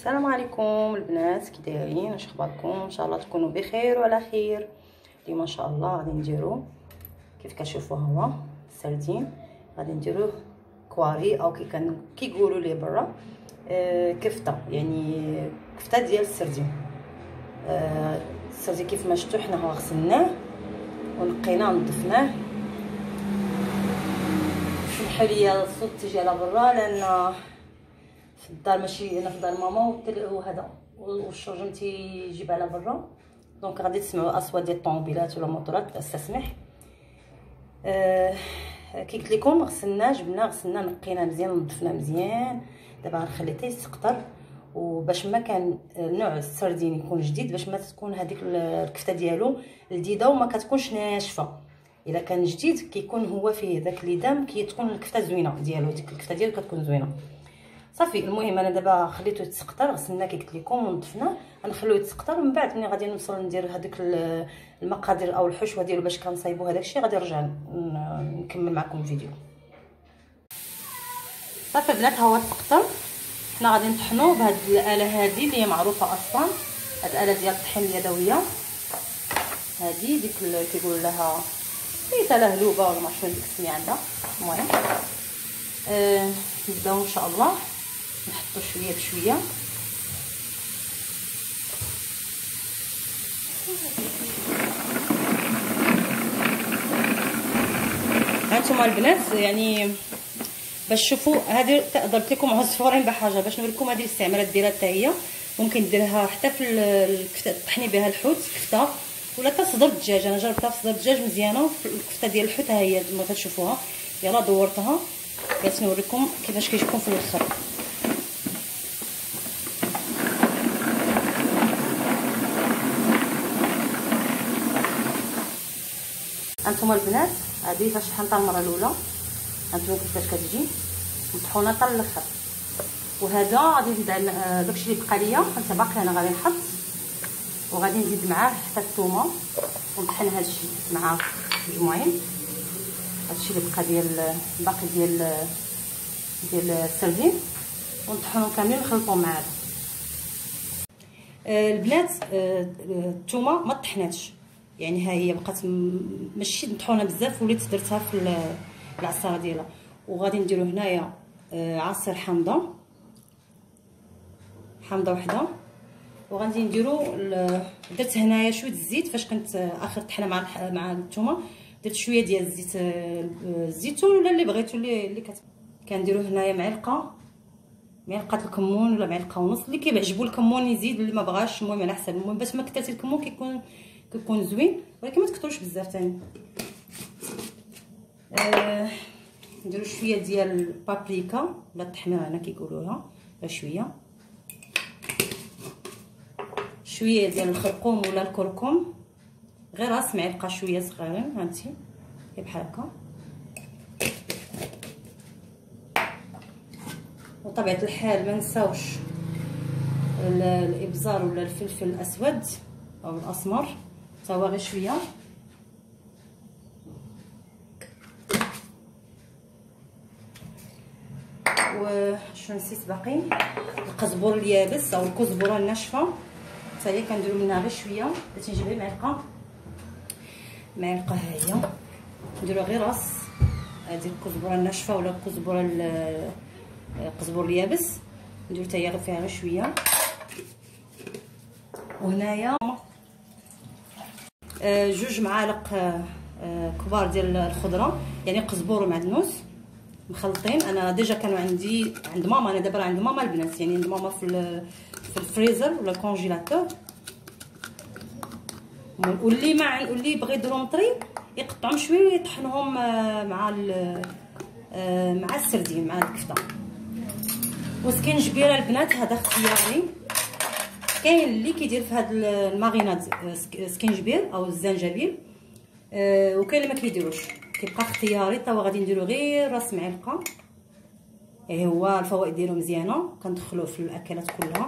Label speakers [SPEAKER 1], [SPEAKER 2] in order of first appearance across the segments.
[SPEAKER 1] السلام عليكم البنات، كي دايرين؟ واش اخباركم؟ ان شاء الله تكونوا بخير وعلى خير. اليوم ان شاء الله غادي نديرو كيف كتشوفوا هو السردين، غادي نديروه كواري او كيقولوا لي برا كفته، يعني كفته ديال السردين. السردين كيف ما شفتوا حنا هو غسلناه ونقيناه ونظفناه. سمحوا لي الصوت تيجي على برا لان في الدار، ماشي انا في دار ماما وهذا والشرجم تيجيب على برا، دونك غادي تسمعوا اصوات ديال الطوموبيلات ولا الموطورات، استسمح. كي قلت لكم غسلناه، غسلناه نقيناه مزيان ونظفناه مزيان. دابا غنخليه حتى يسقطر، وباش ما كان نوع السردين يكون جديد، باش ما تكون هذيك الكفته ديالو لذيذه وما كتكونش ناشفه. الا كان جديد كيكون هو فيه داك الليدام، كتكون الكفته زوينه ديالو، ديك الكفته ديالو كتكون زوينه صافي. المهم انا دابا خليته يتسقطر، غسلناه كي قلت لكم ونظفناه، غنخليوه يتسقطر. من بعد ملي غادي نوصل ندير هذيك المقادير او الحشوه ديالو باش كنصايبوا هذاك الشيء، غادي نرجع نكمل معكم الفيديو. صافي البنات، ها هو تسقطر. حنا غادي نطحنوه بهاد الاله هذه اللي هي معروفه اصلا، هاد الاله ديال الطحين اليدويه هذه، ديك اللي كيقولوا لها سميتها لهلوبه ولا ما عرفتش ديك السميه عندها. المهم نبداو ان شاء الله نحطو شويه بشويه. هانتوما البنات، يعني باش تشوفوا هذه ضربت لكم عصفورين بحجر باش نوريكم هذه الاستعمالات ديالها حتى هي. ممكن ديرها حتى في الكفته، تطحني بها الحوت كفته، ولا حتى صدر الدجاج. انا جربتها في صدر الدجاج مزيانه، في الكفته ديال الحوت ها هي كما كتشوفوها. يلا دورتها باش نوريكم كيفاش كيجيكم في الاخر. هانتوما البنات، هذه فاش طحنتها المره الاولى، هانتوما كيفاش كتجي مطحونه حتى الاخر. وهذا غادي نزيد داكشي اللي بقى ليا، حتى باقي انا غادي نحط، وغادي نزيد معاه حتى الثومه ونطحن هادشي معاه مجموعين. هادشي اللي بقى ديال الباقي ديال السردين، ونطحنهم كاملين ونخلطهم مع هذا. البنات، الثومه ما طحناتش، يعني ها هي بقات ماشي مطحونه بزاف، وليت درتها في العصاره ديالها. وغادي نديرو هنايا عصير حامضه وحده، وغادي نديرو درت هنايا شويه الزيت. فاش كنت اخر طحنه مع الثومه درت شويه ديال الزيت الزيتون ولا اللي بغيتو اللي كنديرو هنايا معلقه الكمون ولا معلقه ونص، اللي كيعجبو الكمون يزيد، اللي ما بغاش المهم على حسب. المهم باش ما كثرتي الكمون كيكون زوين، ولكن ما تكثروش بزاف ثاني. نديرو شويه ديال البابريكا ولا التحميره هنا كيقولوا لها، شويه ديال الخرقوم ولا الكركم، غير راس معلقه شويه صغيرين، هانتي بحال هكا. وطبيعه الحال ما نساوش الابزار ولا الفلفل الاسود او الاسمر، حتى هو غير شويه. وشنو نسيت باقي؟ القزبور اليابس او الكزبره الناشفه، حتى هي كنديرو منها غير شويه. بغيت نجيب غير معلقه ها هي، نديرو غير راس هذه الكزبره الناشفه ولا القزبور اليابس، نديرو حتى هي فيها غير شويه. وهنايا جوج معالق كبار ديال الخضره، يعني قزبور ومعدنوس مخلطين. انا ديجا كانوا عندي عند ماما، انا دابا عند ماما البنات، يعني عند ماما في الفريزر ولا الكونجيلاتور. واللي بغى يديرهم طري يقطعهم شويه ويطحنهم مع السردين مع الكفته. وسكينجبير البنات هذا اختياري، كاين اللي كيدير في هذا الماريناد سكينجبير او الزنجبيل، وكاين اللي ما كيديروش، كيبقى اختياري. تا غادي نديرو غير راس معلقه، هو الفوائد ديالو مزيانه، كندخلوه في الاكلات كلها.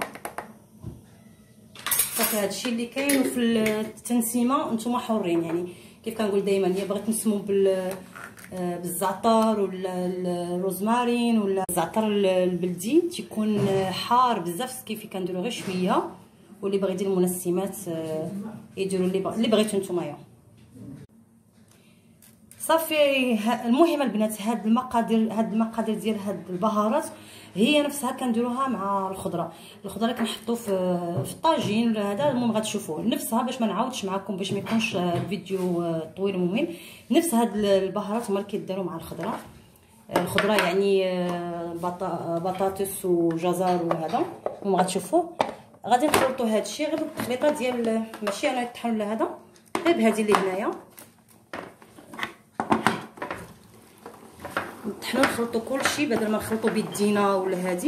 [SPEAKER 1] صافي هادشي اللي كاين. وفي التنسيمه نتوما حرين، يعني كيف كنقول دائما، يا بغيت نسمو بالزعتر ولا الروزمارين ولا الزعتر البلدي، تيكون حار بزاف. كيف كنديرو غير شويه، واللي بغى يدير المنسمات يديروا اللي بغيتو نتوما. صافي. المهم البنات هاد المقادير ديال هاد البهارات هي نفسها كنديروها مع الخضره اللي كنحطو في الطاجين ولا هذا. المهم غتشوفوه نفسها، باش ما نعاودش معكم باش ما يكونش الفيديو طويل وممل. نفس هاد البهارات هما اللي كيداروا مع الخضره يعني بطاطس وجزر وهذا. المهم غتشوفوه. غادي نخلطو هادشي غير بالتخليطه ديال ماشي انا يطحن ولا هذا، غير بهادي اللي هنايا نطحنو نخلطو كلشي بدل ما نخلطو بيدينا ولا هادي.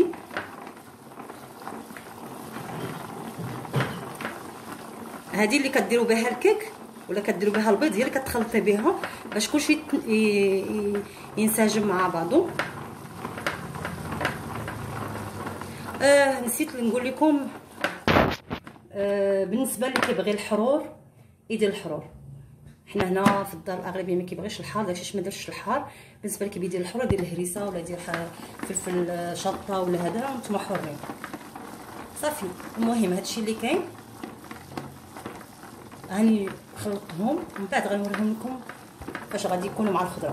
[SPEAKER 1] هادي اللي كديروا بها الكيك ولا كديروا بها البيض هي اللي كتخلطي بها باش كلشي ينسجم مع بعضو. نسيت نقول لكم بالنسبه اللي كيبغي الحرور يدير الحرور. حنا هنا في الدار الاغلبيه ما كيبغيش الحار، داكشي ما درتش الحار. بالنسبه اللي كيبغي يدير الحرور يدير الهريسه ولا يدير فلفل شطه ولا هذا، نتوما حرين. صافي. المهم هادشي اللي كاين هاني خلطهم من بعد غنوريهم لكم فاش غادي يكونوا مع الخضره.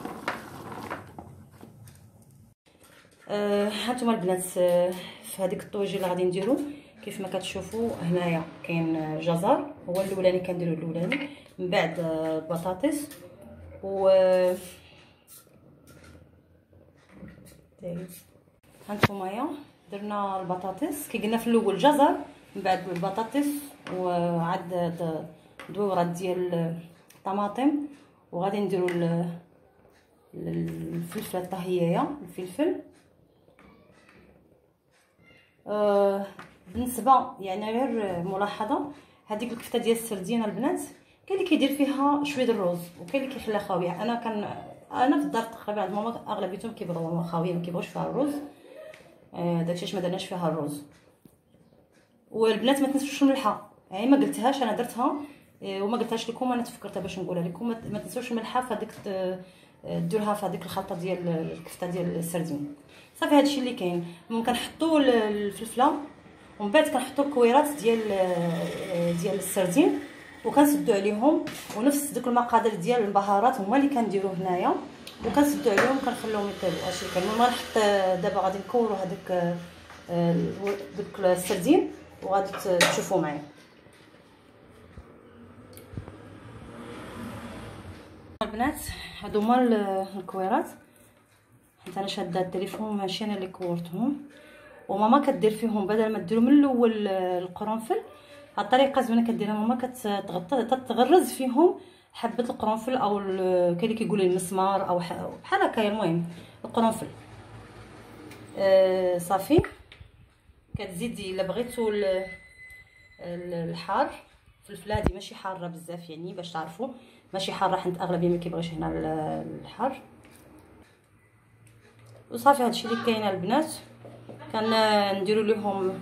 [SPEAKER 1] هانتوما البنات في هذيك الطويجه اللي غادي نديرو كيف ما كتشوفوا هنايا كاين جزر هو الاولاني كنديرو الاولاني، من بعد البطاطس و هانتوما درنا البطاطس كي قلنا في الاول الجزر، من بعد البطاطس وعاد دويرات ديال الطماطم، وغادي نديرو الفلفله الطهييه الفلفل. بالنسبه يعني غير ملاحظه هذيك الكفته ديال السردينه البنات كاين اللي كيدير فيها شويه الرز وكاين اللي كيخليها خاويه. انا في الدار تقريبا عند ماما اغلبيتهم كيبغيوها خاويه ما كيبغوش فيها الرز. داكشي علاش ما درناش فيها الرز. والبنات ما تنسوش الملحه، يعني ما قلتهاش انا درتها وما قلتهاش لكم، انا تفكرتها باش نقولها لكم. ما تنسوش الملحه في هذيك ديروها في هذيك الخلطه ديال الكفته ديال السردين. صافي هادشي اللي كاين. ممكن نحطوا الفلفله ومن بعد كنحطوا الكويرات ديال السردين وكنسدوا عليهم، ونفس دوك المقادير ديال البهارات هما اللي كنديروا هنايا وكنسدوا عليهم وكنخليهم يطيبوا. هادشي اللي كاين. المهم غنحط دابا غادي نكوروا هذاك دوك السردين وغادي تشوفوا معايا. البنات هادو هما الكويرات، حيت انا شاده التليفون ماشي انا اللي كورتهم، وماما كدير فيهم بدل ما ديروا من الاول القرنفل. هاد الطريقه زوينه كديرها ماما، كتغرز فيهم حبه القرنفل او كاين اللي كيقول المسمار او بحال هكا. المهم القرنفل صافي. كتزيدي الا بغيتو الحار. الفلفله هادي ماشي حاره بزاف يعني باش تعرفوا، ماشي حاره حيت اغلبيه ما كيبغيش هنا الحار. وصافي هادشي اللي كاين البنات. كنديروا لهم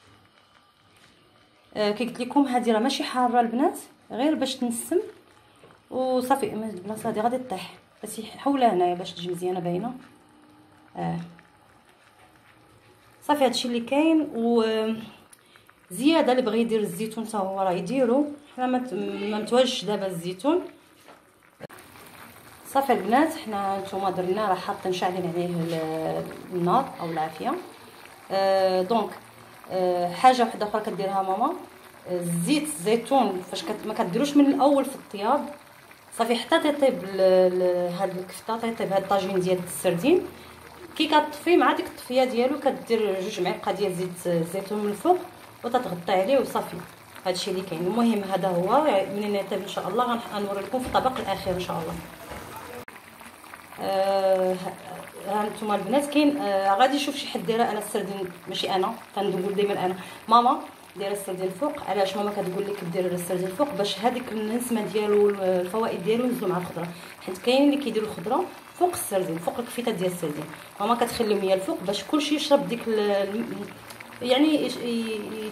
[SPEAKER 1] كي قلت لكم هذه راه ماشي حاره البنات، غير باش تنسم وصافي. البلاصه هذه غادي طيح بس حولها هنايا باش تجي مزيانه باينه. صافي هادشي اللي كاين. وزياده اللي بغى يدير الزيتون حتى هو راه يديرو، حنا ما متواجدش دابا الزيتون. صافي البنات حنا نتوما درنا راه حاطين شاعلين عليه النار او العافيه. دونك حاجه وحده اخرى كديرها ماما، الزيت الزيتون فاش ما كديروش من الاول في الطياب. صافي حتى تطيب هاد الكفته، تطيب هاد الطاجين ديال السردين. كي كطفي مع ديك الطفيه ديالو كدير 2 معالق ديال زيت الزيتون من الفوق وتتغطي عليه وصافي. هادشي اللي كاين. المهم هذا هو. منين يطيب ان شاء الله غنوري لكم في الطبق الاخير ان شاء الله. هانتوما البنات كاين غادي نشوف شي حد دايره. انا السردين ماشي انا كنقول دائما انا، ماما دايره السردين الفوق. علاش ماما كتقول لك دير السردين الفوق؟ باش هذيك النسمه ديالو الفوائد ديالو ينزلوا مع الخضره، حيت كاين اللي كيديروا الخضره فوق السردين فوق الكفيته ديال السردين. ماما كتخليهم هي الفوق باش كلشي يشرب ديك يعني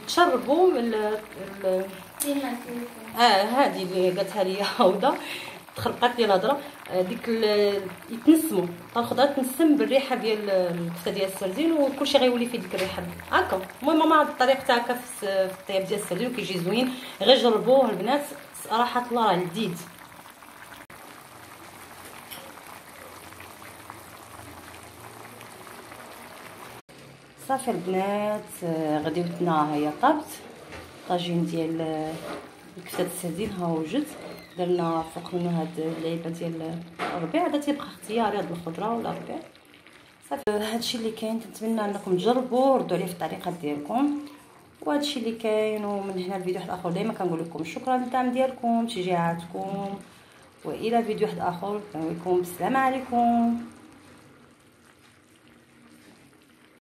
[SPEAKER 1] يتشربوا من هذه اللي قالتها لي هوده. تخلقات لي الهضره ديك يتنسموا الخضره تنسم بالريحه ديال الكفته ديال السردين، وكلشي غيولي فيه ديك الريحه هكا. المهم ماما هاد الطريقه تاع هكا في الطياب ديال السردين وكيجي زوين، غير جربوه البنات صراحه الله راه لذيذ. صافي البنات غديوتنا هي طابت، طاجين ديال الكفته السردين ها وجد. درنا فوق منه هاد اللعيبه ديال الربيع، هذا تيبقى اختياري هاد الخضره ولا الربيع. صافي هادشي اللي كاين، كنتمنى انكم تجربوه ردوا عليه في الطريقه ديالكم، وهادشي اللي كاين. ومن هنا الفيديو واحد اخر دائما كنقول لكم شكرا للدعم ديالكم تشجيعاتكم، والى فيديو واحد اخر كنقول لكم السلام عليكم.